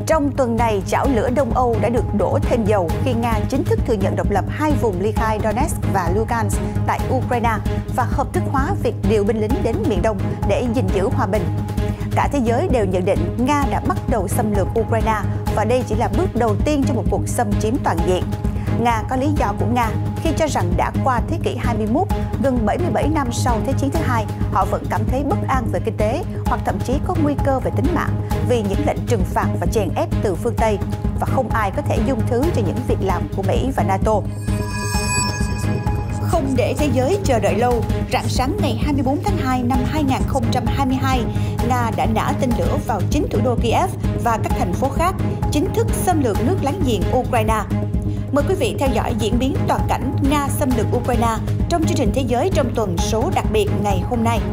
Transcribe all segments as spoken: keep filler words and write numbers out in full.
Trong tuần này, chảo lửa Đông Âu đã được đổ thêm dầu khi Nga chính thức thừa nhận độc lập hai vùng ly khai Donetsk và Lugansk tại Ukraine và hợp thức hóa việc điều binh lính đến miền Đông để gìn giữ hòa bình. Cả thế giới đều nhận định Nga đã bắt đầu xâm lược Ukraine và đây chỉ là bước đầu tiên trong một cuộc xâm chiếm toàn diện. Nga có lý do của Nga khi cho rằng đã qua thế kỷ hai mươi mốt, gần bảy mươi bảy năm sau Thế chiến thứ hai, họ vẫn cảm thấy bất an về kinh tế hoặc thậm chí có nguy cơ về tính mạng vì những lệnh trừng phạt và chèn ép từ phương Tây và không ai có thể dung thứ cho những việc làm của Mỹ và NATO. Không để thế giới chờ đợi lâu, rạng sáng ngày hai mươi tư tháng hai năm hai nghìn không trăm hai mươi hai, Nga đã nã tên lửa vào chính thủ đô Kiev và các thành phố khác, chính thức xâm lược nước láng giềng Ukraine. Mời quý vị theo dõi diễn biến toàn cảnh Nga xâm lược Ukraine trong chương trình Thế giới trong tuần số đặc biệt ngày hôm nay.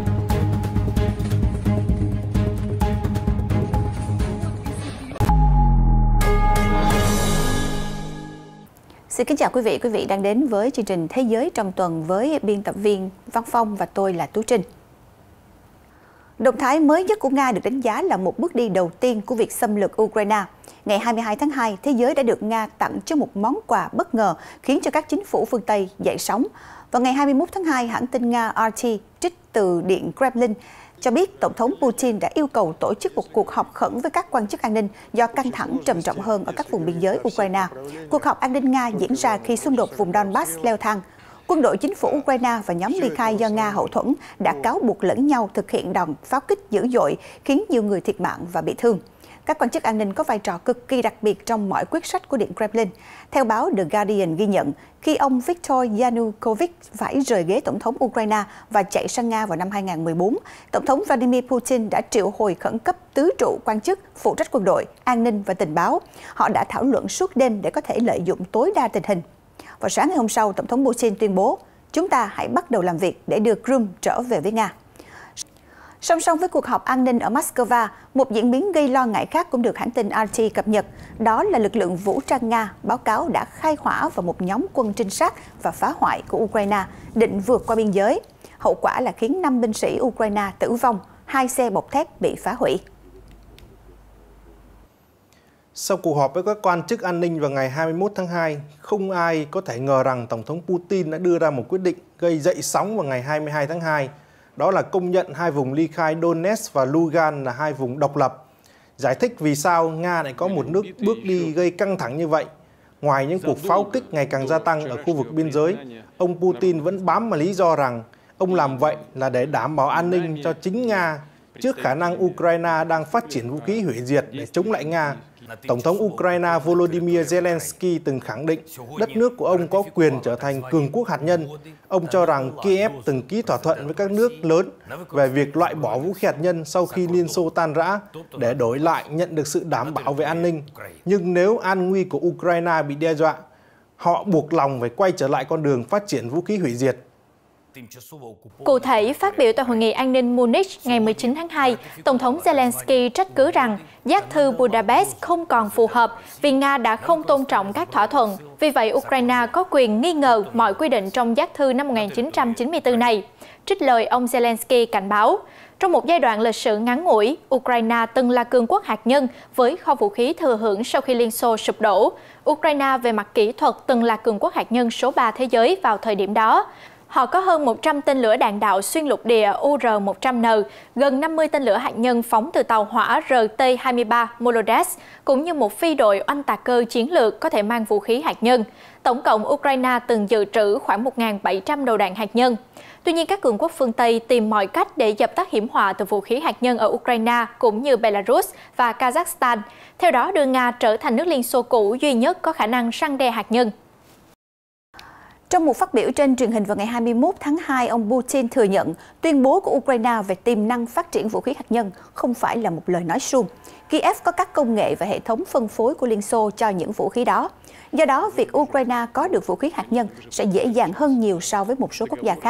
Xin kính chào quý vị, quý vị đang đến với chương trình Thế giới trong tuần với biên tập viên Văn Phong và tôi là Tú Trinh. Động thái mới nhất của Nga được đánh giá là một bước đi đầu tiên của việc xâm lược Ukraine. Ngày hai mươi hai tháng hai, thế giới đã được Nga tặng cho một món quà bất ngờ khiến cho các chính phủ phương Tây dậy sóng. Vào ngày hai mươi mốt tháng hai, hãng tin Nga rờ tê trích từ Điện Kremlin cho biết Tổng thống Putin đã yêu cầu tổ chức một cuộc họp khẩn với các quan chức an ninh do căng thẳng trầm trọng hơn ở các vùng biên giới Ukraine. Cuộc họp an ninh Nga diễn ra khi xung đột vùng Donbass leo thang. Quân đội chính phủ Ukraine và nhóm ly khai do Nga hậu thuẫn đã cáo buộc lẫn nhau thực hiện đòn pháo kích dữ dội khiến nhiều người thiệt mạng và bị thương. Các quan chức an ninh có vai trò cực kỳ đặc biệt trong mọi quyết sách của Điện Kremlin. Theo báo The Guardian ghi nhận, khi ông Viktor Yanukovych phải rời ghế tổng thống Ukraine và chạy sang Nga vào năm hai nghìn không trăm mười bốn, Tổng thống Vladimir Putin đã triệu hồi khẩn cấp tứ trụ quan chức phụ trách quân đội, an ninh và tình báo. Họ đã thảo luận suốt đêm để có thể lợi dụng tối đa tình hình. Vào sáng ngày hôm sau, Tổng thống Putin tuyên bố, chúng ta hãy bắt đầu làm việc để đưa Crimea trở về với Nga. Song song với cuộc họp an ninh ở Moscow, một diễn biến gây lo ngại khác cũng được hãng tin rờ tê cập nhật. Đó là lực lượng vũ trang Nga báo cáo đã khai hỏa vào một nhóm quân trinh sát và phá hoại của Ukraine định vượt qua biên giới. Hậu quả là khiến năm binh sĩ Ukraine tử vong, hai xe bọc thép bị phá hủy. Sau cuộc họp với các quan chức an ninh vào ngày hai mươi mốt tháng hai, không ai có thể ngờ rằng Tổng thống Putin đã đưa ra một quyết định gây dậy sóng vào ngày hai mươi hai tháng hai. Đó là công nhận hai vùng ly khai Donetsk và Lugansk là hai vùng độc lập. Giải thích vì sao Nga lại có một nước bước đi gây căng thẳng như vậy. Ngoài những cuộc pháo kích ngày càng gia tăng ở khu vực biên giới, ông Putin vẫn bám vào lý do rằng ông làm vậy là để đảm bảo an ninh cho chính Nga trước khả năng Ukraine đang phát triển vũ khí hủy diệt để chống lại Nga. Tổng thống Ukraine Volodymyr Zelensky từng khẳng định đất nước của ông có quyền trở thành cường quốc hạt nhân. Ông cho rằng Kiev từng ký thỏa thuận với các nước lớn về việc loại bỏ vũ khí hạt nhân sau khi Liên Xô tan rã để đổi lại nhận được sự đảm bảo về an ninh. Nhưng nếu an nguy của Ukraine bị đe dọa, họ buộc lòng phải quay trở lại con đường phát triển vũ khí hủy diệt. Cụ thể, phát biểu tại Hội nghị an ninh Munich ngày mười chín tháng hai, Tổng thống Zelensky trách cứ rằng giác thư Budapest không còn phù hợp vì Nga đã không tôn trọng các thỏa thuận. Vì vậy, Ukraine có quyền nghi ngờ mọi quy định trong giác thư năm một nghìn chín trăm chín mươi tư này. Trích lời ông Zelensky cảnh báo, trong một giai đoạn lịch sử ngắn ngủi, Ukraine từng là cường quốc hạt nhân với kho vũ khí thừa hưởng sau khi Liên Xô sụp đổ. Ukraine về mặt kỹ thuật từng là cường quốc hạt nhân số ba thế giới vào thời điểm đó. Họ có hơn một trăm tên lửa đạn đạo xuyên lục địa U R một trăm N, gần năm mươi tên lửa hạt nhân phóng từ tàu hỏa R T hai mươi ba Molodets, cũng như một phi đội oanh tạc cơ chiến lược có thể mang vũ khí hạt nhân. Tổng cộng, Ukraine từng dự trữ khoảng một nghìn bảy trăm đầu đạn hạt nhân. Tuy nhiên, các cường quốc phương Tây tìm mọi cách để dập tắt hiểm họa từ vũ khí hạt nhân ở Ukraine cũng như Belarus và Kazakhstan, theo đó đưa Nga trở thành nước Liên Xô cũ duy nhất có khả năng răn đe hạt nhân. Trong một phát biểu trên truyền hình vào ngày hai mươi mốt tháng hai, ông Putin thừa nhận tuyên bố của Ukraine về tiềm năng phát triển vũ khí hạt nhân không phải là một lời nói suông. Kiev có các công nghệ và hệ thống phân phối của Liên Xô cho những vũ khí đó. Do đó, việc Ukraine có được vũ khí hạt nhân sẽ dễ dàng hơn nhiều so với một số quốc gia khác.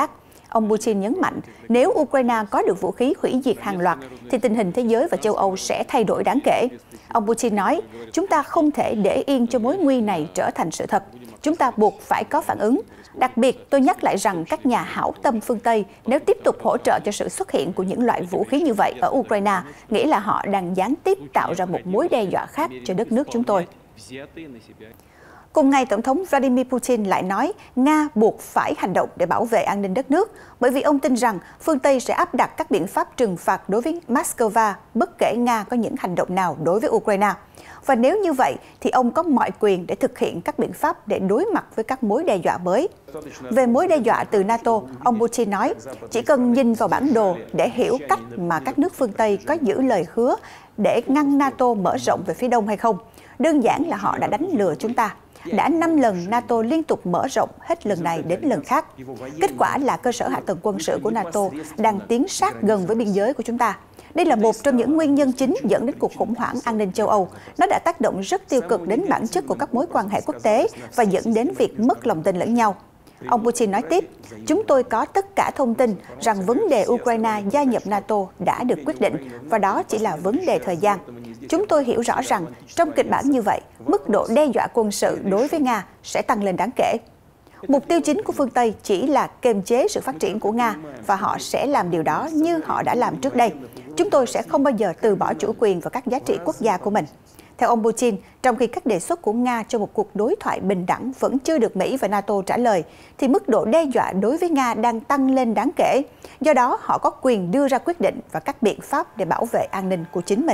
Ông Putin nhấn mạnh, nếu Ukraine có được vũ khí hủy diệt hàng loạt, thì tình hình thế giới và châu Âu sẽ thay đổi đáng kể. Ông Putin nói, chúng ta không thể để yên cho mối nguy này trở thành sự thật. Chúng ta buộc phải có phản ứng. Đặc biệt, tôi nhắc lại rằng các nhà hảo tâm phương Tây nếu tiếp tục hỗ trợ cho sự xuất hiện của những loại vũ khí như vậy ở Ukraine, nghĩa là họ đang gián tiếp tạo ra một mối đe dọa khác cho đất nước chúng tôi. Cùng ngày, Tổng thống Vladimir Putin lại nói Nga buộc phải hành động để bảo vệ an ninh đất nước, bởi vì ông tin rằng phương Tây sẽ áp đặt các biện pháp trừng phạt đối với Moscow bất kể Nga có những hành động nào đối với Ukraine. Và nếu như vậy, thì ông có mọi quyền để thực hiện các biện pháp để đối mặt với các mối đe dọa mới. Về mối đe dọa từ NATO, ông Putin nói, chỉ cần nhìn vào bản đồ để hiểu cách mà các nước phương Tây có giữ lời hứa để ngăn NATO mở rộng về phía đông hay không. Đơn giản là họ đã đánh lừa chúng ta. Đã năm lần NATO liên tục mở rộng hết lần này đến lần khác. Kết quả là cơ sở hạ tầng quân sự của NATO đang tiến sát gần với biên giới của chúng ta. Đây là một trong những nguyên nhân chính dẫn đến cuộc khủng hoảng an ninh châu Âu. Nó đã tác động rất tiêu cực đến bản chất của các mối quan hệ quốc tế và dẫn đến việc mất lòng tin lẫn nhau. Ông Putin nói tiếp, chúng tôi có tất cả thông tin rằng vấn đề Ukraine gia nhập NATO đã được quyết định và đó chỉ là vấn đề thời gian. Chúng tôi hiểu rõ rằng trong kịch bản như vậy, mức độ đe dọa quân sự đối với Nga sẽ tăng lên đáng kể. Mục tiêu chính của phương Tây chỉ là kiềm chế sự phát triển của Nga và họ sẽ làm điều đó như họ đã làm trước đây. Chúng tôi sẽ không bao giờ từ bỏ chủ quyền và các giá trị quốc gia của mình. Theo ông Putin, trong khi các đề xuất của Nga cho một cuộc đối thoại bình đẳng vẫn chưa được Mỹ và NATO trả lời, thì mức độ đe dọa đối với Nga đang tăng lên đáng kể. Do đó, họ có quyền đưa ra quyết định và các biện pháp để bảo vệ an ninh của chính mình.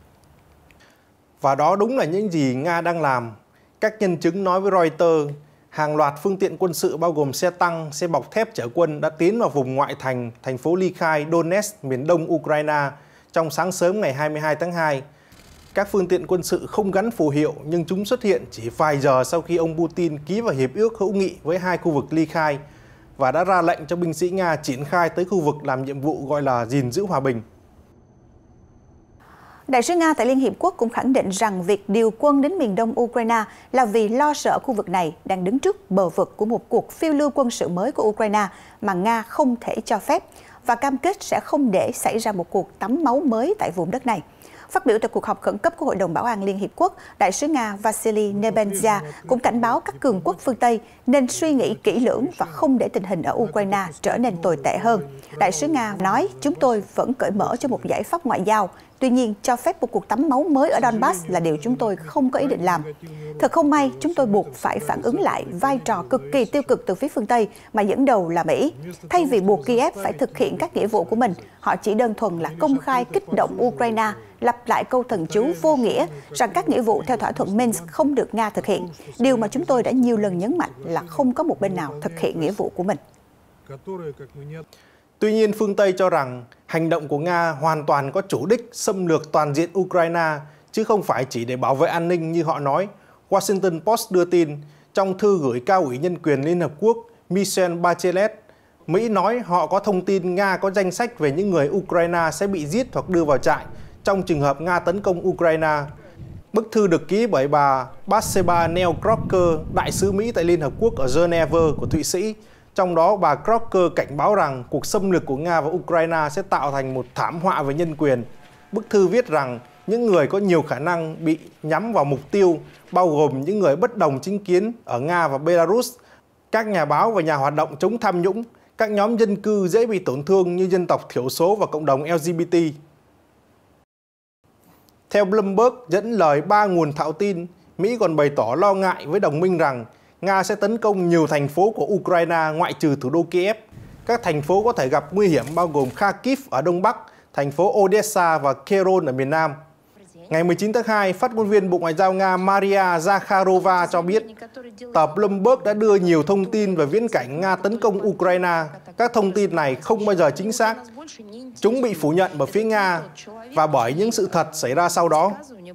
Và đó đúng là những gì Nga đang làm. Các nhân chứng nói với Reuters, hàng loạt phương tiện quân sự bao gồm xe tăng, xe bọc thép chở quân đã tiến vào vùng ngoại thành, thành phố ly khai Donetsk, miền đông Ukraine trong sáng sớm ngày hai mươi hai tháng hai. Các phương tiện quân sự không gắn phù hiệu nhưng chúng xuất hiện chỉ vài giờ sau khi ông Putin ký vào hiệp ước hữu nghị với hai khu vực ly khai và đã ra lệnh cho binh sĩ Nga triển khai tới khu vực làm nhiệm vụ gọi là gìn giữ hòa bình. Đại sứ Nga tại Liên Hiệp Quốc cũng khẳng định rằng việc điều quân đến miền đông Ukraine là vì lo sợ khu vực này đang đứng trước bờ vực của một cuộc phiêu lưu quân sự mới của Ukraine mà Nga không thể cho phép và cam kết sẽ không để xảy ra một cuộc tắm máu mới tại vùng đất này. Phát biểu tại cuộc họp khẩn cấp của Hội đồng Bảo an Liên Hiệp Quốc, Đại sứ Nga Vasily Nebenzia cũng cảnh báo các cường quốc phương Tây nên suy nghĩ kỹ lưỡng và không để tình hình ở Ukraine trở nên tồi tệ hơn. Đại sứ Nga nói, chúng tôi vẫn cởi mở cho một giải pháp ngoại giao. Tuy nhiên, cho phép một cuộc tắm máu mới ở Donbass là điều chúng tôi không có ý định làm. Thật không may, chúng tôi buộc phải phản ứng lại vai trò cực kỳ tiêu cực từ phía phương Tây mà dẫn đầu là Mỹ. Thay vì buộc Kiev phải thực hiện các nghĩa vụ của mình, họ chỉ đơn thuần là công khai kích động Ukraine, lặp lại câu thần chú vô nghĩa rằng các nghĩa vụ theo thỏa thuận Minsk không được Nga thực hiện. Điều mà chúng tôi đã nhiều lần nhấn mạnh là không có một bên nào thực hiện nghĩa vụ của mình. Tuy nhiên, phương Tây cho rằng hành động của Nga hoàn toàn có chủ đích xâm lược toàn diện Ukraine, chứ không phải chỉ để bảo vệ an ninh như họ nói. Washington Post đưa tin, trong thư gửi cao ủy nhân quyền Liên Hợp Quốc Michelle Bachelet, Mỹ nói họ có thông tin Nga có danh sách về những người Ukraine sẽ bị giết hoặc đưa vào trại trong trường hợp Nga tấn công Ukraine. Bức thư được ký bởi bà Batseba Neil Crocker, đại sứ Mỹ tại Liên Hợp Quốc ở Geneva của Thụy Sĩ. Trong đó, bà Crocker cảnh báo rằng cuộc xâm lược của Nga vào Ukraine sẽ tạo thành một thảm họa về nhân quyền. Bức thư viết rằng những người có nhiều khả năng bị nhắm vào mục tiêu, bao gồm những người bất đồng chính kiến ở Nga và Belarus, các nhà báo và nhà hoạt động chống tham nhũng, các nhóm dân cư dễ bị tổn thương như dân tộc thiểu số và cộng đồng L G B T. Theo Bloomberg dẫn lời ba nguồn thạo tin, Mỹ còn bày tỏ lo ngại với đồng minh rằng Nga sẽ tấn công nhiều thành phố của Ukraine ngoại trừ thủ đô Kiev. Các thành phố có thể gặp nguy hiểm bao gồm Kharkiv ở Đông Bắc, thành phố Odessa và Kherson ở miền Nam. Ngày mười chín tháng hai, phát ngôn viên Bộ Ngoại giao Nga Maria Zakharova cho biết tờ Bloomberg đã đưa nhiều thông tin về viễn cảnh Nga tấn công Ukraine. Các thông tin này không bao giờ chính xác. Chúng bị phủ nhận bởi phía Nga và bởi những sự thật xảy ra sau đó.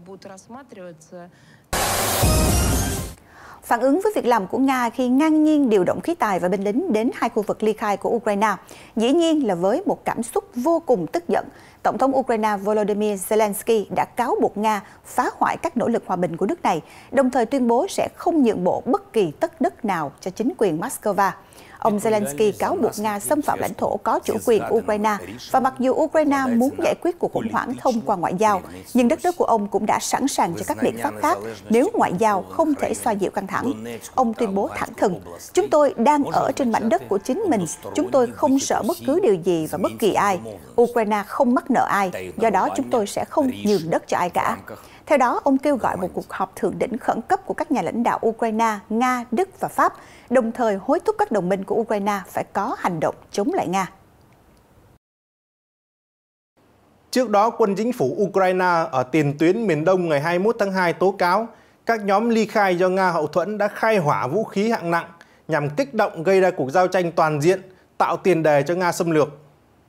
Phản ứng với việc làm của Nga khi ngang nhiên điều động khí tài và binh lính đến hai khu vực ly khai của Ukraine, dĩ nhiên là với một cảm xúc vô cùng tức giận. Tổng thống Ukraine Volodymyr Zelensky đã cáo buộc Nga phá hoại các nỗ lực hòa bình của nước này, đồng thời tuyên bố sẽ không nhượng bộ bất kỳ tấc đất nào cho chính quyền Moscow. Ông Zelensky cáo buộc Nga xâm phạm lãnh thổ có chủ quyền Ukraine, và mặc dù Ukraine muốn giải quyết cuộc khủng hoảng thông qua ngoại giao, nhưng đất nước của ông cũng đã sẵn sàng cho các biện pháp khác nếu ngoại giao không thể xoa dịu căng thẳng. Ông tuyên bố thẳng thừng, chúng tôi đang ở trên mảnh đất của chính mình, chúng tôi không sợ bất cứ điều gì và bất kỳ ai. Ukraine không mắc nợ ai, do đó chúng tôi sẽ không nhường đất cho ai cả. Theo đó, ông kêu gọi một cuộc họp thượng đỉnh khẩn cấp của các nhà lãnh đạo Ukraine, Nga, Đức và Pháp, đồng thời hối thúc các đồng minh của Ukraine phải có hành động chống lại Nga. Trước đó, quân chính phủ Ukraine ở tiền tuyến miền Đông ngày hai mươi mốt tháng hai tố cáo các nhóm ly khai do Nga hậu thuẫn đã khai hỏa vũ khí hạng nặng nhằm kích động gây ra cuộc giao tranh toàn diện, tạo tiền đề cho Nga xâm lược.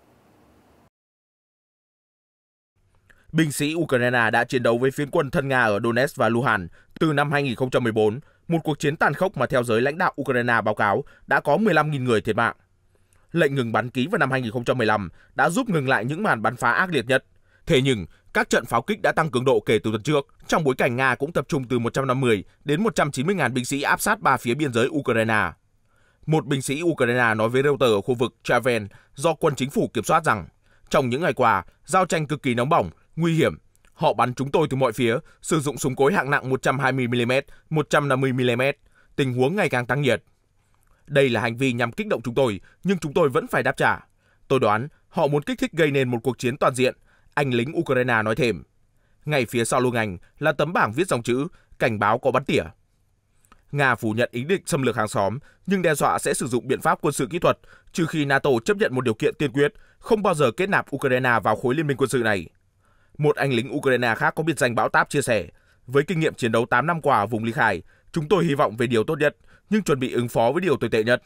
Binh sĩ Ukraine đã chiến đấu với phiến quân thân Nga ở Donetsk và Luhansk từ năm hai nghìn không trăm mười bốn, một cuộc chiến tàn khốc mà theo giới lãnh đạo Ukraine báo cáo đã có mười lăm nghìn người thiệt mạng. Lệnh ngừng bắn ký vào năm hai nghìn không trăm mười lăm đã giúp ngừng lại những màn bắn phá ác liệt nhất. Thế nhưng, các trận pháo kích đã tăng cường độ kể từ tuần trước, trong bối cảnh Nga cũng tập trung từ một trăm năm mươi đến một trăm chín mươi nghìn binh sĩ áp sát ba phía biên giới Ukraine. Một binh sĩ Ukraine nói với Reuters ở khu vực Traven do quân chính phủ kiểm soát rằng, trong những ngày qua, giao tranh cực kỳ nóng bỏng, nguy hiểm. Họ bắn chúng tôi từ mọi phía, sử dụng súng cối hạng nặng một trăm hai mươi mi li mét, một trăm năm mươi mi li mét. Tình huống ngày càng tăng nhiệt. Đây là hành vi nhằm kích động chúng tôi, nhưng chúng tôi vẫn phải đáp trả. Tôi đoán họ muốn kích thích gây nên một cuộc chiến toàn diện, anh lính Ukraine nói thêm. Ngay phía sau lưng anh là tấm bảng viết dòng chữ cảnh báo có bắn tỉa. Nga phủ nhận ý định xâm lược hàng xóm, nhưng đe dọa sẽ sử dụng biện pháp quân sự kỹ thuật, trừ khi NATO chấp nhận một điều kiện tiên quyết, không bao giờ kết nạp Ukraine vào khối liên minh quân sự này. Một anh lính Ukraine khác có biệt danh Bão Táp chia sẻ, với kinh nghiệm chiến đấu tám năm qua ở vùng ly khai, chúng tôi hy vọng về điều tốt nhất, nhưng chuẩn bị ứng phó với điều tồi tệ nhất.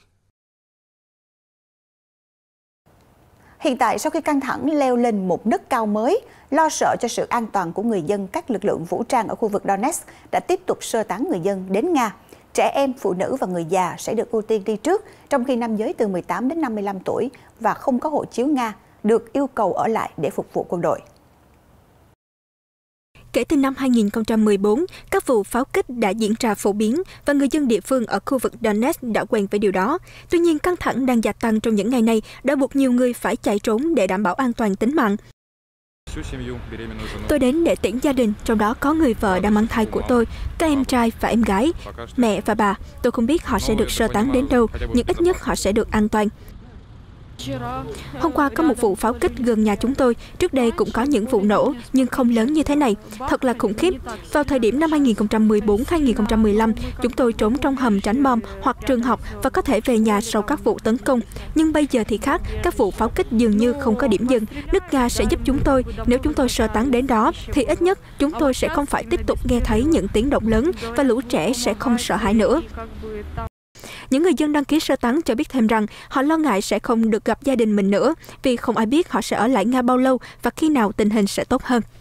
Hiện tại, sau khi căng thẳng leo lên một nấc cao mới, lo sợ cho sự an toàn của người dân, các lực lượng vũ trang ở khu vực Donetsk đã tiếp tục sơ tán người dân đến Nga. Trẻ em, phụ nữ và người già sẽ được ưu tiên đi trước, trong khi nam giới từ mười tám đến năm mươi lăm tuổi và không có hộ chiếu Nga được yêu cầu ở lại để phục vụ quân đội. Kể từ năm hai nghìn không trăm mười bốn, các vụ pháo kích đã diễn ra phổ biến và người dân địa phương ở khu vực Donetsk đã quen với điều đó. Tuy nhiên, căng thẳng đang gia tăng trong những ngày này đã buộc nhiều người phải chạy trốn để đảm bảo an toàn tính mạng. Tôi đến để tiễn gia đình, trong đó có người vợ đang mang thai của tôi, các em trai và em gái, mẹ và bà. Tôi không biết họ sẽ được sơ tán đến đâu, nhưng ít nhất họ sẽ được an toàn. Hôm qua có một vụ pháo kích gần nhà chúng tôi, trước đây cũng có những vụ nổ, nhưng không lớn như thế này. Thật là khủng khiếp. Vào thời điểm năm hai nghìn không trăm mười bốn đến hai nghìn không trăm mười lăm, chúng tôi trốn trong hầm tránh bom hoặc trường học và có thể về nhà sau các vụ tấn công. Nhưng bây giờ thì khác, các vụ pháo kích dường như không có điểm dừng. Nước Nga sẽ giúp chúng tôi. Nếu chúng tôi sơ tán đến đó, thì ít nhất chúng tôi sẽ không phải tiếp tục nghe thấy những tiếng động lớn và lũ trẻ sẽ không sợ hãi nữa. Những người dân đăng ký sơ tán cho biết thêm rằng họ lo ngại sẽ không được gặp gia đình mình nữa vì không ai biết họ sẽ ở lại Nga bao lâu và khi nào tình hình sẽ tốt hơn.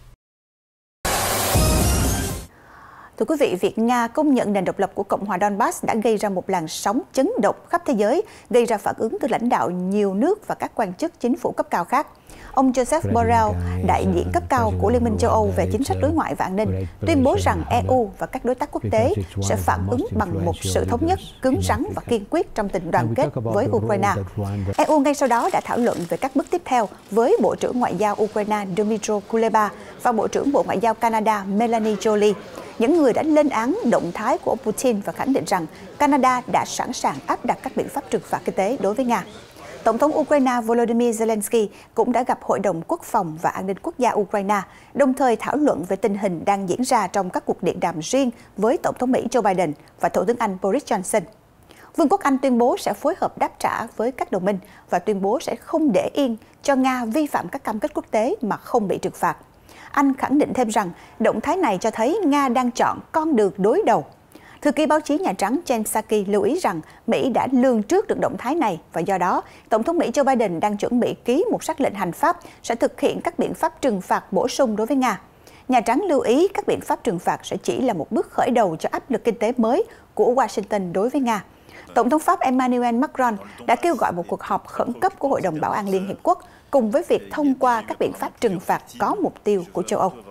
Thưa quý vị, việc Nga công nhận nền độc lập của Cộng hòa Donbass đã gây ra một làn sóng chấn động khắp thế giới, gây ra phản ứng từ lãnh đạo nhiều nước và các quan chức chính phủ cấp cao khác. Ông Joseph Borrell, đại diện cấp cao của Liên minh châu Âu về chính sách đối ngoại và an ninh, tuyên bố rằng e u và các đối tác quốc tế sẽ phản ứng bằng một sự thống nhất, cứng rắn và kiên quyết trong tình đoàn kết với Ukraine. e u ngay sau đó đã thảo luận về các bước tiếp theo với Bộ trưởng Ngoại giao Ukraine Dmytro Kuleba và Bộ trưởng Bộ Ngoại giao Canada Melanie Joly, những người đã lên án động thái của ông Putin và khẳng định rằng Canada đã sẵn sàng áp đặt các biện pháp trừng phạt kinh tế đối với Nga. Tổng thống Ukraine Volodymyr Zelensky cũng đã gặp Hội đồng Quốc phòng và An ninh Quốc gia Ukraine, đồng thời thảo luận về tình hình đang diễn ra trong các cuộc điện đàm riêng với Tổng thống Mỹ Joe Biden và Thủ tướng Anh Boris Johnson. Vương quốc Anh tuyên bố sẽ phối hợp đáp trả với các đồng minh và tuyên bố sẽ không để yên cho Nga vi phạm các cam kết quốc tế mà không bị trừng phạt. Anh khẳng định thêm rằng động thái này cho thấy Nga đang chọn con đường đối đầu. Thư ký báo chí Nhà Trắng Jen Psaki lưu ý rằng Mỹ đã lường trước được động thái này và do đó, Tổng thống Mỹ Joe Biden đang chuẩn bị ký một sắc lệnh hành pháp sẽ thực hiện các biện pháp trừng phạt bổ sung đối với Nga. Nhà Trắng lưu ý các biện pháp trừng phạt sẽ chỉ là một bước khởi đầu cho áp lực kinh tế mới của Washington đối với Nga. Tổng thống Pháp Emmanuel Macron đã kêu gọi một cuộc họp khẩn cấp của Hội đồng Bảo an Liên Hiệp Quốc cùng với việc thông qua các biện pháp trừng phạt có mục tiêu của châu Âu.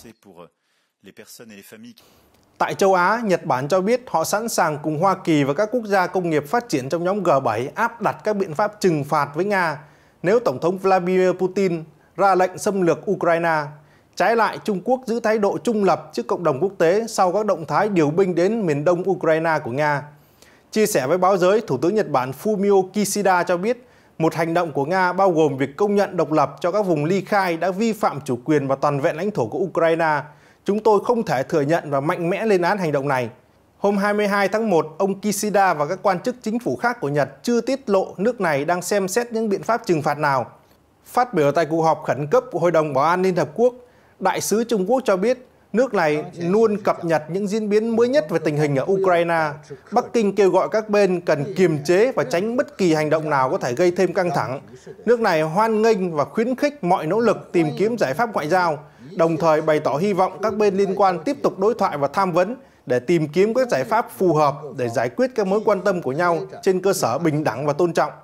Tại châu Á, Nhật Bản cho biết họ sẵn sàng cùng Hoa Kỳ và các quốc gia công nghiệp phát triển trong nhóm G bảy áp đặt các biện pháp trừng phạt với Nga nếu Tổng thống Vladimir Putin ra lệnh xâm lược Ukraine. Trái lại, Trung Quốc giữ thái độ trung lập trước cộng đồng quốc tế sau các động thái điều binh đến miền đông Ukraine của Nga. Chia sẻ với báo giới, Thủ tướng Nhật Bản Fumio Kishida cho biết một hành động của Nga bao gồm việc công nhận độc lập cho các vùng ly khai đã vi phạm chủ quyền và toàn vẹn lãnh thổ của Ukraine. Chúng tôi không thể thừa nhận và mạnh mẽ lên án hành động này. Hôm hai mươi hai tháng một, ông Kishida và các quan chức chính phủ khác của Nhật chưa tiết lộ nước này đang xem xét những biện pháp trừng phạt nào. Phát biểu tại cuộc họp khẩn cấp của Hội đồng Bảo an Liên Hợp Quốc, Đại sứ Trung Quốc cho biết nước này luôn cập nhật những diễn biến mới nhất về tình hình ở Ukraine. Bắc Kinh kêu gọi các bên cần kiềm chế và tránh bất kỳ hành động nào có thể gây thêm căng thẳng. Nước này hoan nghênh và khuyến khích mọi nỗ lực tìm kiếm giải pháp ngoại giao, đồng thời bày tỏ hy vọng các bên liên quan tiếp tục đối thoại và tham vấn để tìm kiếm các giải pháp phù hợp để giải quyết các mối quan tâm của nhau trên cơ sở bình đẳng và tôn trọng.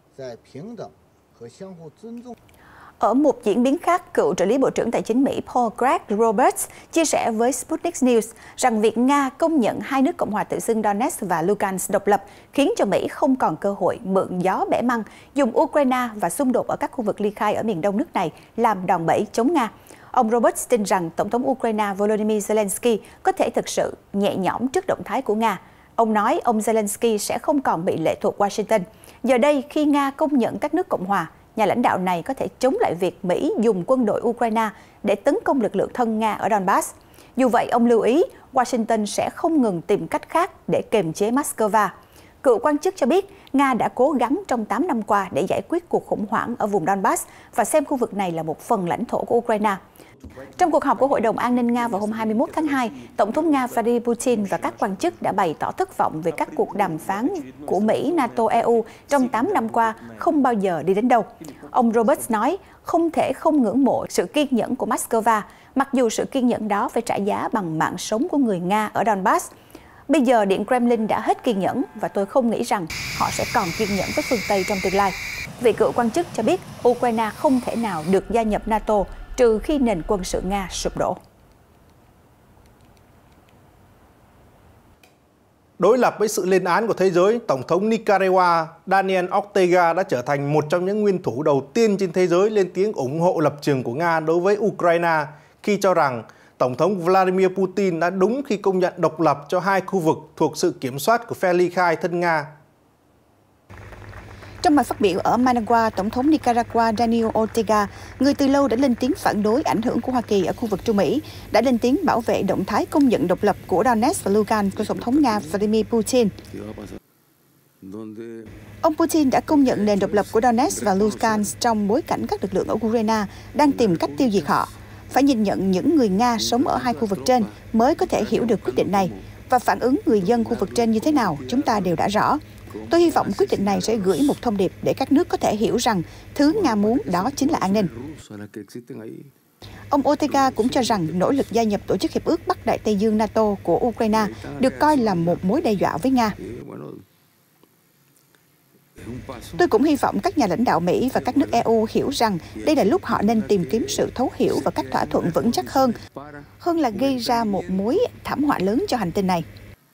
Ở một diễn biến khác, cựu trợ lý Bộ trưởng Tài chính Mỹ Paul Greg Roberts chia sẻ với Sputnik News rằng việc Nga công nhận hai nước Cộng hòa tự xưng Donetsk và Lugansk độc lập khiến cho Mỹ không còn cơ hội mượn gió bẻ măng, dùng Ukraine và xung đột ở các khu vực ly khai ở miền đông nước này làm đòn bẩy chống Nga. Ông Roberts tin rằng Tổng thống Ukraine Volodymyr Zelensky có thể thực sự nhẹ nhõm trước động thái của Nga. Ông nói ông Zelensky sẽ không còn bị lệ thuộc Washington. Giờ đây, khi Nga công nhận các nước Cộng hòa, nhà lãnh đạo này có thể chống lại việc Mỹ dùng quân đội Ukraine để tấn công lực lượng thân Nga ở Donbass. Dù vậy, ông lưu ý Washington sẽ không ngừng tìm cách khác để kiềm chế Moscow. Cựu quan chức cho biết Nga đã cố gắng trong tám năm qua để giải quyết cuộc khủng hoảng ở vùng Donbass và xem khu vực này là một phần lãnh thổ của Ukraine. Trong cuộc họp của Hội đồng An ninh Nga vào hôm hai mươi mốt tháng hai, Tổng thống Nga Vladimir Putin và các quan chức đã bày tỏ thất vọng về các cuộc đàm phán của Mỹ, NATO, e u trong tám năm qua không bao giờ đi đến đâu. Ông Roberts nói không thể không ngưỡng mộ sự kiên nhẫn của Moscow, mặc dù sự kiên nhẫn đó phải trả giá bằng mạng sống của người Nga ở Donbass. Bây giờ Điện Kremlin đã hết kiên nhẫn và tôi không nghĩ rằng họ sẽ còn kiên nhẫn với phương Tây trong tương lai. Vị cựu quan chức cho biết Ukraine không thể nào được gia nhập NATO trừ khi nền quân sự Nga sụp đổ. Đối lập với sự lên án của thế giới, Tổng thống Nicaragua Daniel Ortega đã trở thành một trong những nguyên thủ đầu tiên trên thế giới lên tiếng ủng hộ lập trường của Nga đối với Ukraine khi cho rằng Tổng thống Vladimir Putin đã đúng khi công nhận độc lập cho hai khu vực thuộc sự kiểm soát của phe ly khai thân Nga. Trong bài phát biểu ở Managua, Tổng thống Nicaragua Daniel Ortega, người từ lâu đã lên tiếng phản đối ảnh hưởng của Hoa Kỳ ở khu vực Trung Mỹ, đã lên tiếng bảo vệ động thái công nhận độc lập của Donetsk và Lugansk của Tổng thống Nga Vladimir Putin. Ông Putin đã công nhận nền độc lập của Donetsk và Lugansk trong bối cảnh các lực lượng ở Ukraine đang tìm cách tiêu diệt họ. Phải nhìn nhận những người Nga sống ở hai khu vực trên mới có thể hiểu được quyết định này, và phản ứng người dân khu vực trên như thế nào chúng ta đều đã rõ. Tôi hy vọng quyết định này sẽ gửi một thông điệp để các nước có thể hiểu rằng thứ Nga muốn đó chính là an ninh. Ông Ortega cũng cho rằng nỗ lực gia nhập Tổ chức Hiệp ước Bắc Đại Tây Dương NATO của Ukraine được coi là một mối đe dọa với Nga. Tôi cũng hy vọng các nhà lãnh đạo Mỹ và các nước e u hiểu rằng đây là lúc họ nên tìm kiếm sự thấu hiểu và các thỏa thuận vững chắc hơn, hơn là gây ra một mối thảm họa lớn cho hành tinh này.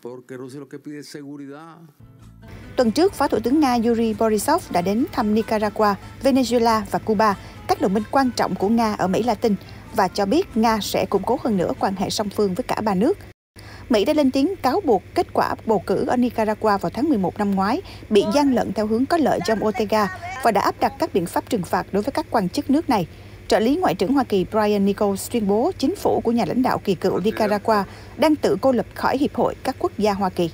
Tuần trước, Phó Thủ tướng Nga Yuri Borisov đã đến thăm Nicaragua, Venezuela và Cuba, các đồng minh quan trọng của Nga ở Mỹ Latin, và cho biết Nga sẽ củng cố hơn nữa quan hệ song phương với cả ba nước. Mỹ đã lên tiếng cáo buộc kết quả bầu cử ở Nicaragua vào tháng mười một năm ngoái bị gian lận theo hướng có lợi cho ông Ortega và đã áp đặt các biện pháp trừng phạt đối với các quan chức nước này. Trợ lý Ngoại trưởng Hoa Kỳ Brian Nichols tuyên bố chính phủ của nhà lãnh đạo kỳ cựu Nicaragua đang tự cô lập khỏi Hiệp hội các quốc gia Hoa Kỳ.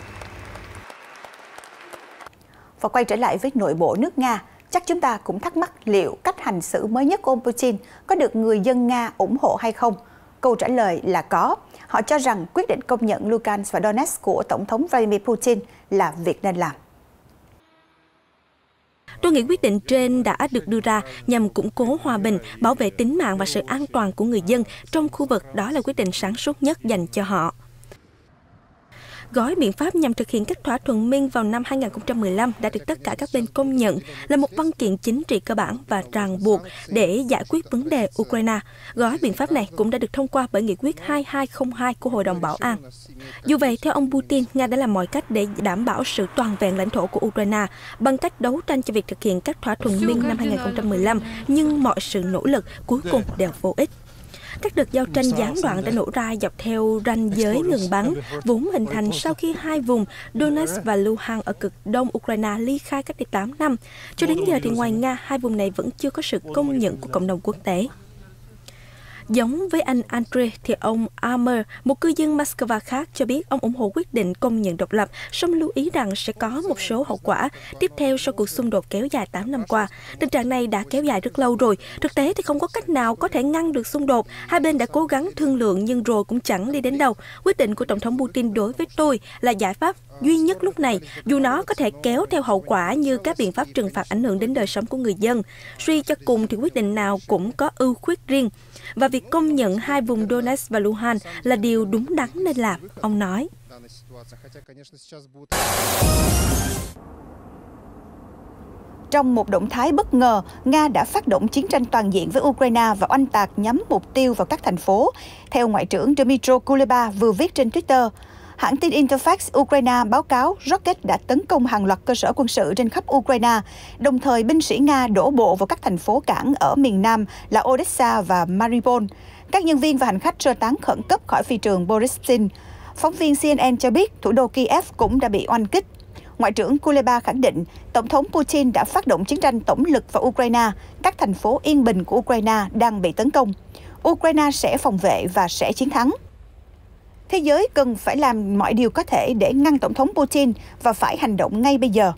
Và quay trở lại với nội bộ nước Nga, chắc chúng ta cũng thắc mắc liệu cách hành xử mới nhất của ông Putin có được người dân Nga ủng hộ hay không? Câu trả lời là có. Họ cho rằng quyết định công nhận Lugansk và Donetsk của Tổng thống Vladimir Putin là việc nên làm. Tôi nghĩ quyết định trên đã được đưa ra nhằm củng cố hòa bình, bảo vệ tính mạng và sự an toàn của người dân trong khu vực. Đó là quyết định sáng suốt nhất dành cho họ. Gói biện pháp nhằm thực hiện các thỏa thuận Minsk vào năm hai nghìn không trăm mười lăm đã được tất cả các bên công nhận là một văn kiện chính trị cơ bản và ràng buộc để giải quyết vấn đề Ukraine. Gói biện pháp này cũng đã được thông qua bởi nghị quyết hai hai không hai của Hội đồng Bảo an. Dù vậy, theo ông Putin, Nga đã làm mọi cách để đảm bảo sự toàn vẹn lãnh thổ của Ukraine bằng cách đấu tranh cho việc thực hiện các thỏa thuận Minsk năm hai nghìn không trăm mười lăm, nhưng mọi sự nỗ lực cuối cùng đều vô ích. Các đợt giao tranh gián đoạn đã nổ ra dọc theo ranh giới ngừng bắn, vốn hình thành sau khi hai vùng Donetsk và Luhansk ở cực đông Ukraine ly khai cách đây tám năm. Cho đến giờ thì ngoài Nga, hai vùng này vẫn chưa có sự công nhận của cộng đồng quốc tế. Giống với anh Andrei thì ông Amer, một cư dân Moscow khác, cho biết ông ủng hộ quyết định công nhận độc lập, song lưu ý rằng sẽ có một số hậu quả tiếp theo sau cuộc xung đột kéo dài tám năm qua. Tình trạng này đã kéo dài rất lâu rồi. Thực tế thì không có cách nào có thể ngăn được xung đột. Hai bên đã cố gắng thương lượng nhưng rồi cũng chẳng đi đến đâu. Quyết định của Tổng thống Putin đối với tôi là giải pháp duy nhất lúc này, dù nó có thể kéo theo hậu quả như các biện pháp trừng phạt ảnh hưởng đến đời sống của người dân. Suy cho cùng thì quyết định nào cũng có ưu khuyết riêng. Và việc công nhận hai vùng Donetsk và Luhansk là điều đúng đắn nên làm, ông nói. Trong một động thái bất ngờ, Nga đã phát động chiến tranh toàn diện với Ukraine và oanh tạc nhắm mục tiêu vào các thành phố, theo Ngoại trưởng Dmytro Kuleba vừa viết trên Twitter. Hãng tin Interfax Ukraine báo cáo rocket đã tấn công hàng loạt cơ sở quân sự trên khắp Ukraine, đồng thời binh sĩ Nga đổ bộ vào các thành phố cảng ở miền Nam là Odessa và Mariupol. Các nhân viên và hành khách sơ tán khẩn cấp khỏi phi trường Boryspil. Phóng viên C N N cho biết thủ đô Kiev cũng đã bị oanh kích. Ngoại trưởng Kuleba khẳng định Tổng thống Putin đã phát động chiến tranh tổng lực vào Ukraine. Các thành phố yên bình của Ukraine đang bị tấn công. Ukraine sẽ phòng vệ và sẽ chiến thắng. Thế giới cần phải làm mọi điều có thể để ngăn Tổng thống Putin và phải hành động ngay bây giờ.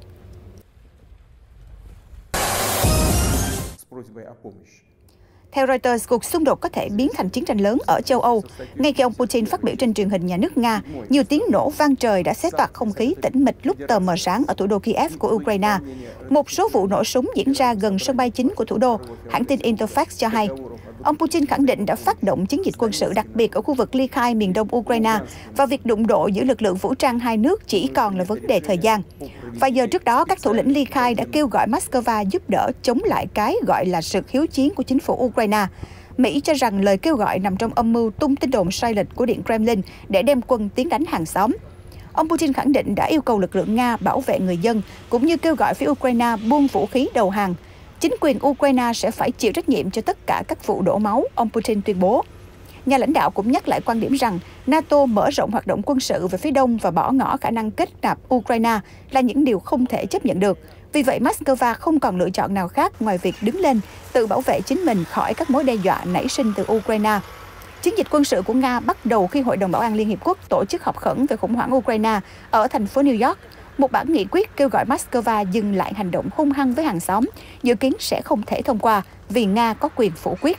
Theo Reuters, cuộc xung đột có thể biến thành chiến tranh lớn ở châu Âu. Ngay khi ông Putin phát biểu trên truyền hình nhà nước Nga, nhiều tiếng nổ vang trời đã xé toạc không khí tĩnh mịch lúc tờ mờ sáng ở thủ đô Kiev của Ukraine. Một số vụ nổ súng diễn ra gần sân bay chính của thủ đô, hãng tin Interfax cho hay. Ông Putin khẳng định đã phát động chiến dịch quân sự đặc biệt ở khu vực ly khai miền đông Ukraine và việc đụng độ giữa lực lượng vũ trang hai nước chỉ còn là vấn đề thời gian. Vài giờ trước đó, các thủ lĩnh ly khai đã kêu gọi Moscow giúp đỡ chống lại cái gọi là sự hiếu chiến của chính phủ Ukraine. Mỹ cho rằng lời kêu gọi nằm trong âm mưu tung tin đồn sai lệch của Điện Kremlin để đem quân tiến đánh hàng xóm. Ông Putin khẳng định đã yêu cầu lực lượng Nga bảo vệ người dân, cũng như kêu gọi phía Ukraine buông vũ khí đầu hàng. Chính quyền Ukraine sẽ phải chịu trách nhiệm cho tất cả các vụ đổ máu, ông Putin tuyên bố. Nhà lãnh đạo cũng nhắc lại quan điểm rằng NATO mở rộng hoạt động quân sự về phía đông và bỏ ngỏ khả năng kết nạp Ukraine là những điều không thể chấp nhận được. Vì vậy, Moscow không còn lựa chọn nào khác ngoài việc đứng lên, tự bảo vệ chính mình khỏi các mối đe dọa nảy sinh từ Ukraine. Chiến dịch quân sự của Nga bắt đầu khi Hội đồng Bảo an Liên Hiệp Quốc tổ chức họp khẩn về khủng hoảng Ukraine ở thành phố New York. Một bản nghị quyết kêu gọi Moscow dừng lại hành động hung hăng với hàng xóm, dự kiến sẽ không thể thông qua vì Nga có quyền phủ quyết.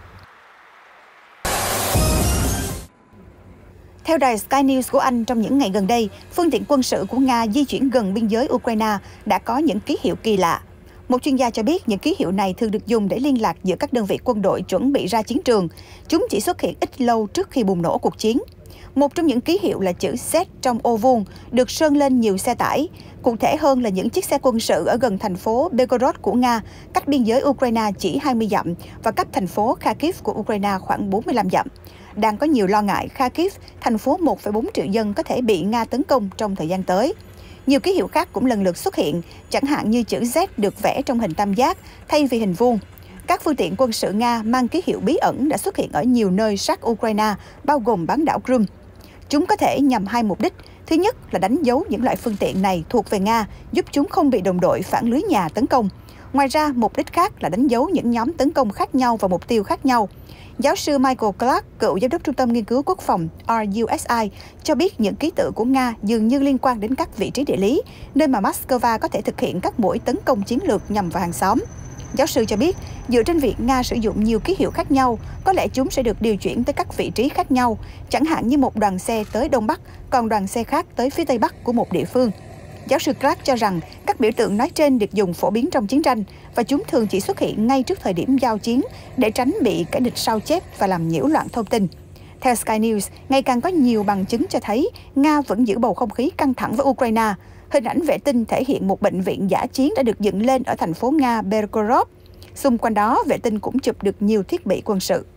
Theo đài Sky News của Anh, trong những ngày gần đây, phương tiện quân sự của Nga di chuyển gần biên giới Ukraine đã có những ký hiệu kỳ lạ. Một chuyên gia cho biết những ký hiệu này thường được dùng để liên lạc giữa các đơn vị quân đội chuẩn bị ra chiến trường. Chúng chỉ xuất hiện ít lâu trước khi bùng nổ cuộc chiến. Một trong những ký hiệu là chữ Z trong ô vuông, được sơn lên nhiều xe tải. Cụ thể hơn là những chiếc xe quân sự ở gần thành phố Belgorod của Nga, cách biên giới Ukraine chỉ hai mươi dặm và cách thành phố Kharkiv của Ukraine khoảng bốn mươi lăm dặm. Đang có nhiều lo ngại Kharkiv, thành phố một phẩy bốn triệu dân, có thể bị Nga tấn công trong thời gian tới. Nhiều ký hiệu khác cũng lần lượt xuất hiện, chẳng hạn như chữ Z được vẽ trong hình tam giác thay vì hình vuông. Các phương tiện quân sự Nga mang ký hiệu bí ẩn đã xuất hiện ở nhiều nơi sát Ukraine, bao gồm bán đảo Crimea. Chúng có thể nhằm hai mục đích. Thứ nhất là đánh dấu những loại phương tiện này thuộc về Nga, giúp chúng không bị đồng đội phản lưới nhà tấn công. Ngoài ra, mục đích khác là đánh dấu những nhóm tấn công khác nhau vào mục tiêu khác nhau. Giáo sư Michael Clark, cựu giám đốc Trung tâm Nghiên cứu Quốc phòng R U S I, cho biết những ký tự của Nga dường như liên quan đến các vị trí địa lý, nơi mà Moscow có thể thực hiện các mũi tấn công chiến lược nhằm vào hàng xóm. Giáo sư cho biết, dựa trên việc Nga sử dụng nhiều ký hiệu khác nhau, có lẽ chúng sẽ được điều chuyển tới các vị trí khác nhau, chẳng hạn như một đoàn xe tới Đông Bắc, còn đoàn xe khác tới phía Tây Bắc của một địa phương. Giáo sư Clark cho rằng các biểu tượng nói trên được dùng phổ biến trong chiến tranh và chúng thường chỉ xuất hiện ngay trước thời điểm giao chiến để tránh bị kẻ địch sao chép và làm nhiễu loạn thông tin. Theo Sky News, ngày càng có nhiều bằng chứng cho thấy Nga vẫn giữ bầu không khí căng thẳng với Ukraine. Hình ảnh vệ tinh thể hiện một bệnh viện dã chiến đã được dựng lên ở thành phố Nga Belgorod. Xung quanh đó, vệ tinh cũng chụp được nhiều thiết bị quân sự.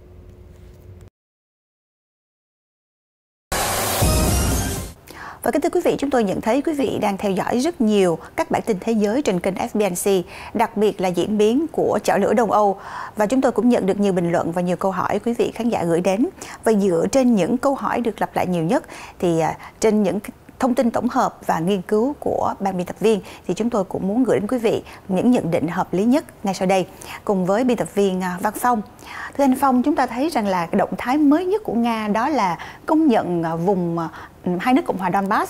Và kính thưa quý vị, chúng tôi nhận thấy quý vị đang theo dõi rất nhiều các bản tin thế giới trên kênh ép bê en xê, đặc biệt là diễn biến của chảo lửa Đông Âu. Và chúng tôi cũng nhận được nhiều bình luận và nhiều câu hỏi quý vị khán giả gửi đến. Và dựa trên những câu hỏi được lặp lại nhiều nhất, thì trên những thông tin tổng hợp và nghiên cứu của ban biên tập viên, thì chúng tôi cũng muốn gửi đến quý vị những nhận định hợp lý nhất ngay sau đây, cùng với biên tập viên Văn Phong. Thưa anh Phong, chúng ta thấy rằng là động thái mới nhất của Nga đó là công nhận vùng hai nước Cộng hòa Donbass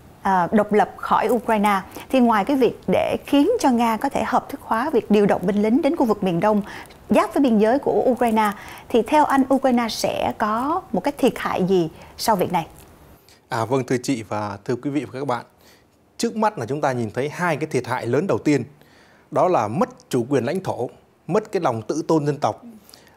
độc lập khỏi Ukraine. Thì ngoài cái việc để khiến cho Nga có thể hợp thức hóa việc điều động binh lính đến khu vực miền Đông giáp với biên giới của Ukraine, thì theo anh, Ukraine sẽ có một cái thiệt hại gì sau việc này? À vâng, thưa chị và thưa quý vị và các bạn, trước mắt là chúng ta nhìn thấy hai cái thiệt hại lớn đầu tiên, đó là mất chủ quyền lãnh thổ, mất cái lòng tự tôn dân tộc.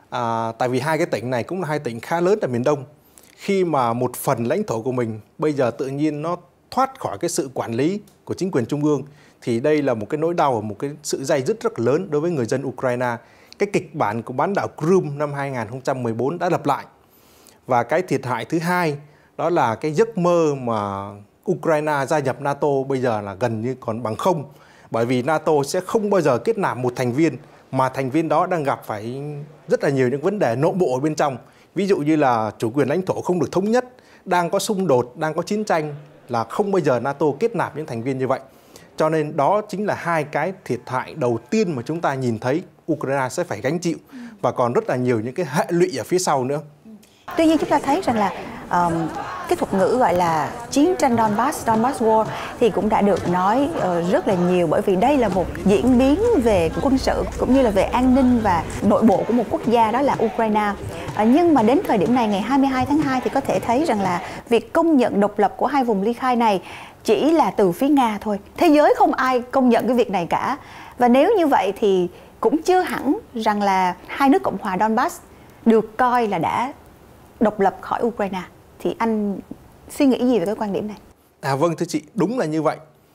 À, tại vì hai cái tỉnh này cũng là hai tỉnh khá lớn ở miền Đông. Khi mà một phần lãnh thổ của mình bây giờ tự nhiên nó thoát khỏi cái sự quản lý của chính quyền trung ương, thì đây là một cái nỗi đau và một cái sự day dứt rất lớn đối với người dân Ukraine. Cái kịch bản của bán đảo Crimea năm hai nghìn không trăm mười bốn đã lặp lại. Và cái thiệt hại thứ hai, đó là cái giấc mơ mà Ukraine gia nhập NATO bây giờ là gần như còn bằng không. Bởi vì NATO sẽ không bao giờ kết nạp một thành viên mà thành viên đó đang gặp phải rất là nhiều những vấn đề nội bộ ở bên trong. Ví dụ như là chủ quyền lãnh thổ không được thống nhất, đang có xung đột, đang có chiến tranh, là không bao giờ NATO kết nạp những thành viên như vậy. Cho nên đó chính là hai cái thiệt hại đầu tiên mà chúng ta nhìn thấy Ukraine sẽ phải gánh chịu, và còn rất là nhiều những cái hệ lụy ở phía sau nữa. Tuy nhiên chúng ta thấy rằng là um, cái thuật ngữ gọi là chiến tranh Donbass, Donbass War thì cũng đã được nói uh, rất là nhiều, bởi vì đây là một diễn biến về quân sự cũng như là về an ninh và nội bộ của một quốc gia, đó là Ukraine. Uh, nhưng mà đến thời điểm này, ngày hai mươi hai tháng hai, thì có thể thấy rằng là việc công nhận độc lập của hai vùng ly khai này chỉ là từ phía Nga thôi. Thế giới không ai công nhận cái việc này cả. Và nếu như vậy thì cũng chưa hẳn rằng là hai nước Cộng hòa Donbass được coi là đã độc lập khỏi Ukraine. Thì anh suy nghĩ gì về cái quan điểm này? À vâng, thưa chị, đúng là như vậy.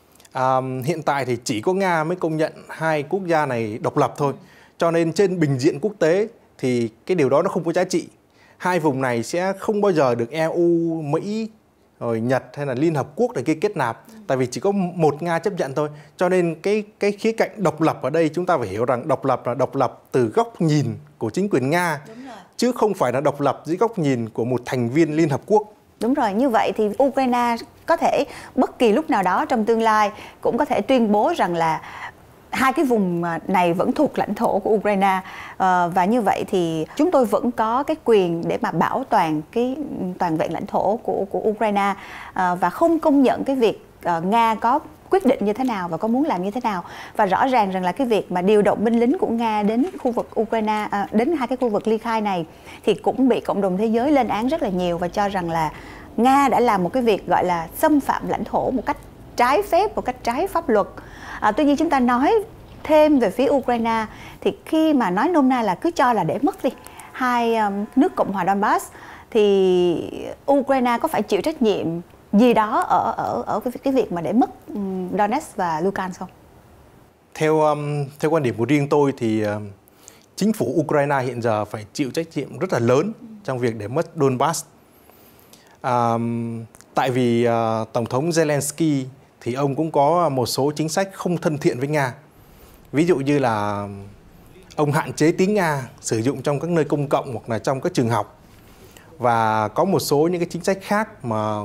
À, hiện tại thì chỉ có Nga mới công nhận hai quốc gia này độc lập thôi. Cho nên trên bình diện quốc tế thì cái điều đó nó không có giá trị. Hai vùng này sẽ không bao giờ được e u, Mỹ, rồi Nhật hay là Liên Hợp Quốc để kia kết nạp. Tại vì chỉ có một Nga chấp nhận thôi. Cho nên cái, cái khía cạnh độc lập ở đây chúng ta phải hiểu rằng độc lập là độc lập từ góc nhìn của chính quyền Nga, chứ không phải là độc lập dưới góc nhìn của một thành viên Liên Hợp Quốc. Đúng rồi, như vậy thì Ukraine có thể bất kỳ lúc nào đó trong tương lai cũng có thể tuyên bố rằng là hai cái vùng này vẫn thuộc lãnh thổ của Ukraine, à, và như vậy thì chúng tôi vẫn có cái quyền để mà bảo toàn cái toàn vẹn lãnh thổ của của Ukraine, à, và không công nhận cái việc à, Nga có quyết định như thế nào và có muốn làm như thế nào. Và rõ ràng rằng là cái việc mà điều động binh lính của Nga đến khu vực Ukraine, à, đến hai cái khu vực ly khai này thì cũng bị cộng đồng thế giới lên án rất là nhiều, và cho rằng là Nga đã làm một cái việc gọi là xâm phạm lãnh thổ một cách trái phép, một cách trái pháp luật. À, tuy nhiên chúng ta nói thêm về phía Ukraine thì khi mà nói nôm na là cứ cho là để mất đi hai um, nước Cộng hòa Donbass, thì Ukraine có phải chịu trách nhiệm gì đó ở ở ở cái, cái việc mà để mất um, Donetsk và Lugansk không? Theo um, theo quan điểm của riêng tôi thì um, chính phủ Ukraine hiện giờ phải chịu trách nhiệm rất là lớn trong việc để mất Donbass. Um, tại vì uh, Tổng thống Zelensky thì ông cũng có một số chính sách không thân thiện với Nga. Ví dụ như là ông hạn chế tiếng Nga sử dụng trong các nơi công cộng hoặc là trong các trường học. Và có một số những cái chính sách khác mà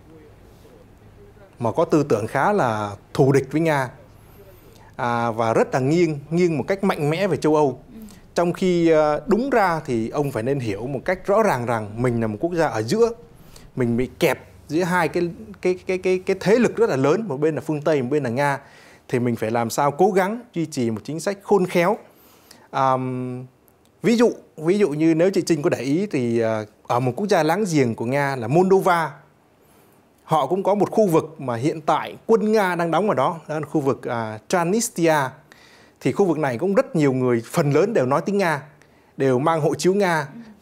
mà có tư tưởng khá là thù địch với Nga, à, và rất là nghiêng, nghiêng một cách mạnh mẽ về châu Âu. Trong khi đúng ra thì ông phải nên hiểu một cách rõ ràng rằng mình là một quốc gia ở giữa, mình bị kẹp giữa hai cái cái cái cái cái thế lực rất là lớn, một bên là phương Tây, một bên là Nga, thì mình phải làm sao cố gắng duy trì một chính sách khôn khéo. À, ví dụ ví dụ như nếu chị Trinh có để ý thì ở một quốc gia láng giềng của Nga là Moldova, họ cũng có một khu vực mà hiện tại quân Nga đang đóng ở đó, đó là khu vực uh, Transnistria. Thì khu vực này cũng rất nhiều người, phần lớn đều nói tiếng Nga, đều mang hộ chiếu Nga,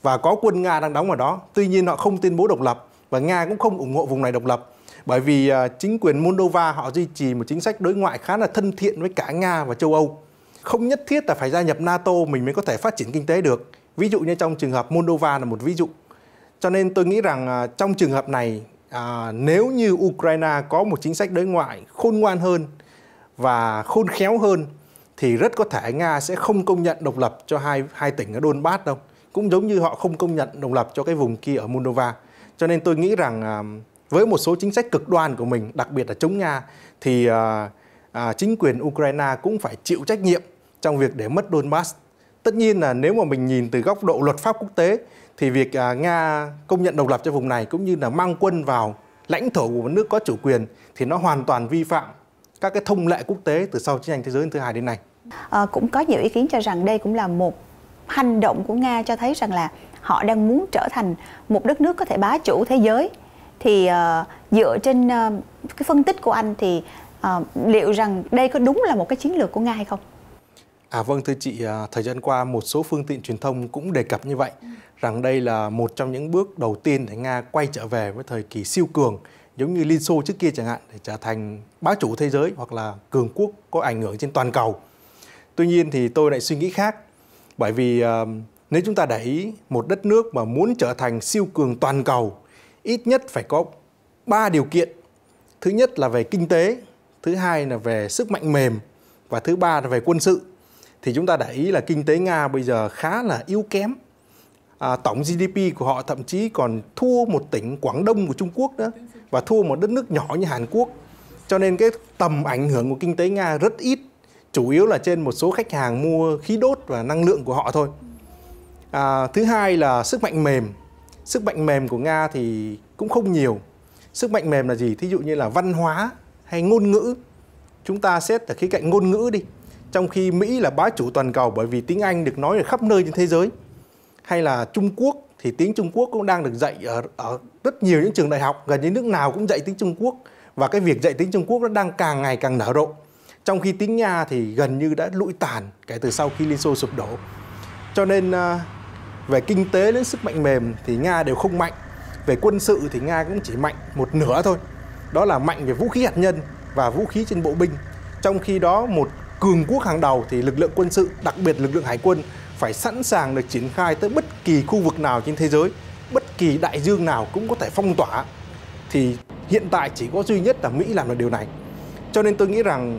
và có quân Nga đang đóng ở đó. Tuy nhiên họ không tuyên bố độc lập và Nga cũng không ủng hộ vùng này độc lập. Bởi vì uh, chính quyền Moldova họ duy trì một chính sách đối ngoại khá là thân thiện với cả Nga và châu Âu. Không nhất thiết là phải gia nhập NATO mình mới có thể phát triển kinh tế được. Ví dụ như trong trường hợp Moldova là một ví dụ. Cho nên tôi nghĩ rằng uh, trong trường hợp này, uh, nếu như Ukraine có một chính sách đối ngoại khôn ngoan hơn và khôn khéo hơn, thì rất có thể Nga sẽ không công nhận độc lập cho hai, hai tỉnh ở Donbass đâu. Cũng giống như họ không công nhận độc lập cho cái vùng kia ở Moldova. Cho nên tôi nghĩ rằng uh, với một số chính sách cực đoan của mình, đặc biệt là chống Nga, thì uh, uh, chính quyền Ukraine cũng phải chịu trách nhiệm trong việc để mất Donbass. Tất nhiên là nếu mà mình nhìn từ góc độ luật pháp quốc tế, thì việc uh, Nga công nhận độc lập cho vùng này cũng như là mang quân vào lãnh thổ của một nước có chủ quyền thì nó hoàn toàn vi phạm các cái thông lệ quốc tế từ sau chiến tranh thế giới thứ hai đến nay. À, cũng có nhiều ý kiến cho rằng đây cũng là một hành động của Nga cho thấy rằng là họ đang muốn trở thành một đất nước có thể bá chủ thế giới. Thì uh, dựa trên uh, cái phân tích của anh thì uh, liệu rằng đây có đúng là một cái chiến lược của Nga hay không? À vâng thưa chị, uh, thời gian qua một số phương tiện truyền thông cũng đề cập như vậy, ừ. rằng đây là một trong những bước đầu tiên để Nga quay trở về với thời kỳ siêu cường, giống như Liên Xô trước kia chẳng hạn, để trở thành bá chủ thế giới hoặc là cường quốc có ảnh hưởng trên toàn cầu. Tuy nhiên thì tôi lại suy nghĩ khác, bởi vì uh, nếu chúng ta để ý một đất nước mà muốn trở thành siêu cường toàn cầu, ít nhất phải có ba điều kiện. Thứ nhất là về kinh tế, thứ hai là về sức mạnh mềm và thứ ba là về quân sự. Thì chúng ta để ý là kinh tế Nga bây giờ khá là yếu kém. À, tổng giê đê pê của họ thậm chí còn thua một tỉnh Quảng Đông của Trung Quốc nữa và thua một đất nước nhỏ như Hàn Quốc. Cho nên cái tầm ảnh hưởng của kinh tế Nga rất ít, chủ yếu là trên một số khách hàng mua khí đốt và năng lượng của họ thôi. À, thứ hai là sức mạnh mềm. Sức mạnh mềm của Nga thì cũng không nhiều. Sức mạnh mềm là gì? Thí dụ như là văn hóa hay ngôn ngữ. Chúng ta xét ở khía cạnh ngôn ngữ đi. Trong khi Mỹ là bá chủ toàn cầu bởi vì tiếng Anh được nói ở khắp nơi trên thế giới. Hay là Trung Quốc thì tiếng Trung Quốc cũng đang được dạy ở, ở rất nhiều những trường đại học. Gần như nước nào cũng dạy tiếng Trung Quốc. Và cái việc dạy tiếng Trung Quốc nó đang càng ngày càng nở rộ. Trong khi tiếng Nga thì gần như đã lụi tàn kể từ sau khi Liên Xô sụp đổ. Cho nên về kinh tế đến sức mạnh mềm thì Nga đều không mạnh. Về quân sự thì Nga cũng chỉ mạnh một nửa thôi. Đó là mạnh về vũ khí hạt nhân và vũ khí trên bộ binh. Trong khi đó một cường quốc hàng đầu thì lực lượng quân sự, đặc biệt lực lượng hải quân, phải sẵn sàng được triển khai tới bất kỳ khu vực nào trên thế giới, bất kỳ đại dương nào cũng có thể phong tỏa. Thì hiện tại chỉ có duy nhất là Mỹ làm được điều này. Cho nên tôi nghĩ rằng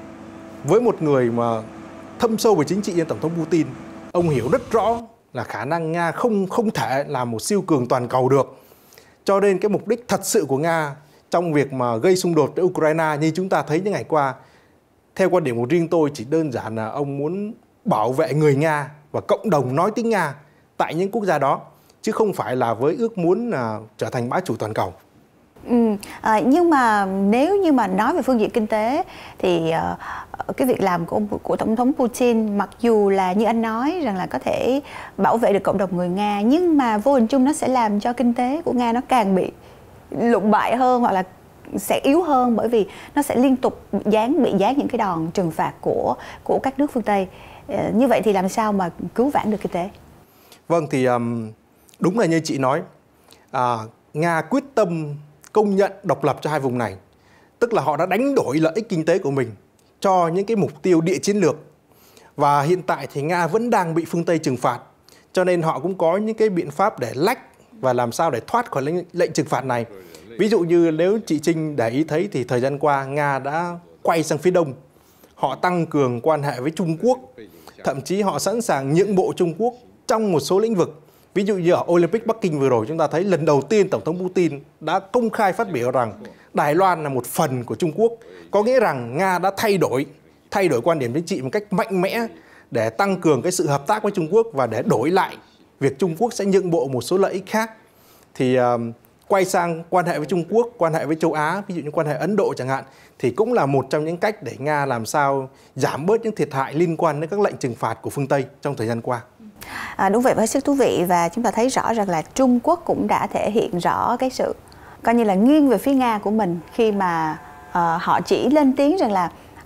với một người mà thâm sâu về chính trị như Tổng thống Putin, ông hiểu rất rõ là khả năng Nga không không thể là một siêu cường toàn cầu được. Cho nên cái mục đích thật sự của Nga trong việc mà gây xung đột với Ukraine như chúng ta thấy những ngày qua, theo quan điểm của riêng tôi, chỉ đơn giản là ông muốn bảo vệ người Nga và cộng đồng nói tiếng Nga tại những quốc gia đó, chứ không phải là với ước muốn là trở thành bá chủ toàn cầu. Ừ, à, nhưng mà nếu như mà nói về phương diện kinh tế thì uh, cái việc làm của, của Tổng thống Putin, mặc dù là như anh nói rằng là có thể bảo vệ được cộng đồng người Nga, nhưng mà vô hình chung nó sẽ làm cho kinh tế của Nga nó càng bị lụng bại hơn hoặc là sẽ yếu hơn, bởi vì nó sẽ liên tục dán bị dán những cái đòn trừng phạt của của các nước phương Tây. Uh, như vậy thì làm sao mà cứu vãn được kinh tế? Vâng, thì um, đúng là như chị nói, uh, Nga quyết tâm công nhận độc lập cho hai vùng này. Tức là họ đã đánh đổi lợi ích kinh tế của mình cho những cái mục tiêu địa chiến lược. Và hiện tại thì Nga vẫn đang bị phương Tây trừng phạt. Cho nên họ cũng có những cái biện pháp để lách và làm sao để thoát khỏi lệnh, lệnh trừng phạt này. Ví dụ như nếu chị Trinh để ý thấy thì thời gian qua Nga đã quay sang phía đông. Họ tăng cường quan hệ với Trung Quốc. Thậm chí họ sẵn sàng nhượng bộ Trung Quốc trong một số lĩnh vực. Ví dụ như ở Olympic Bắc Kinh vừa rồi, chúng ta thấy lần đầu tiên Tổng thống Putin đã công khai phát biểu rằng Đài Loan là một phần của Trung Quốc. Có nghĩa rằng Nga đã thay đổi, thay đổi quan điểm chính trị một cách mạnh mẽ để tăng cường cái sự hợp tác với Trung Quốc và để đổi lại việc Trung Quốc sẽ nhượng bộ một số lợi ích khác. Thì uh, quay sang quan hệ với Trung Quốc, quan hệ với châu Á, ví dụ như quan hệ Ấn Độ chẳng hạn, thì cũng là một trong những cách để Nga làm sao giảm bớt những thiệt hại liên quan đến các lệnh trừng phạt của phương Tây trong thời gian qua. À, đúng vậy, hết sức thú vị, và chúng ta thấy rõ rằng là Trung Quốc cũng đã thể hiện rõ cái sự coi như là nghiêng về phía Nga của mình khi mà uh, họ chỉ lên tiếng rằng là họ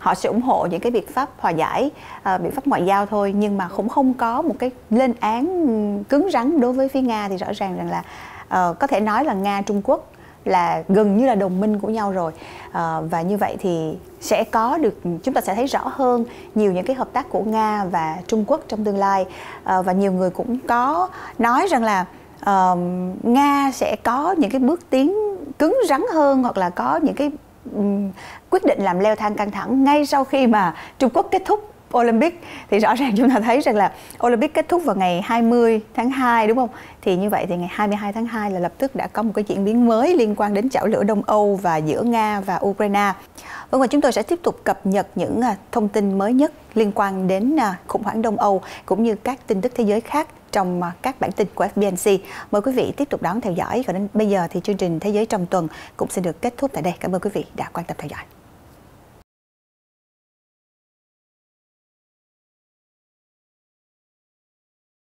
họ sẽ ủng hộ những cái biện pháp hòa giải, uh, biện pháp ngoại giao thôi, nhưng mà cũng không có một cái lên án cứng rắn đối với phía Nga. Thì rõ ràng rằng là uh, có thể nói là Nga Trung Quốc là gần như là đồng minh của nhau rồi, à, và như vậy thì sẽ có được, chúng ta sẽ thấy rõ hơn nhiều những cái hợp tác của Nga và Trung Quốc trong tương lai. À, và nhiều người cũng có nói rằng là à, Nga sẽ có những cái bước tiến cứng rắn hơn, hoặc là có những cái um, quyết định làm leo thang căng thẳng ngay sau khi mà Trung Quốc kết thúc Olympic. Thì rõ ràng chúng ta thấy rằng là Olympic kết thúc vào ngày hai mươi tháng hai, đúng không? Thì như vậy thì ngày hai mươi hai tháng hai là lập tức đã có một cái diễn biến mới liên quan đến chảo lửa Đông Âu và giữa Nga và Ukraine. Vâng, và chúng tôi sẽ tiếp tục cập nhật những thông tin mới nhất liên quan đến khủng hoảng Đông Âu cũng như các tin tức thế giới khác trong các bản tin của ép bê en xê. Mời quý vị tiếp tục đón theo dõi. Còn đến bây giờ thì chương trình Thế giới trong tuần cũng sẽ được kết thúc tại đây. Cảm ơn quý vị đã quan tâm theo dõi.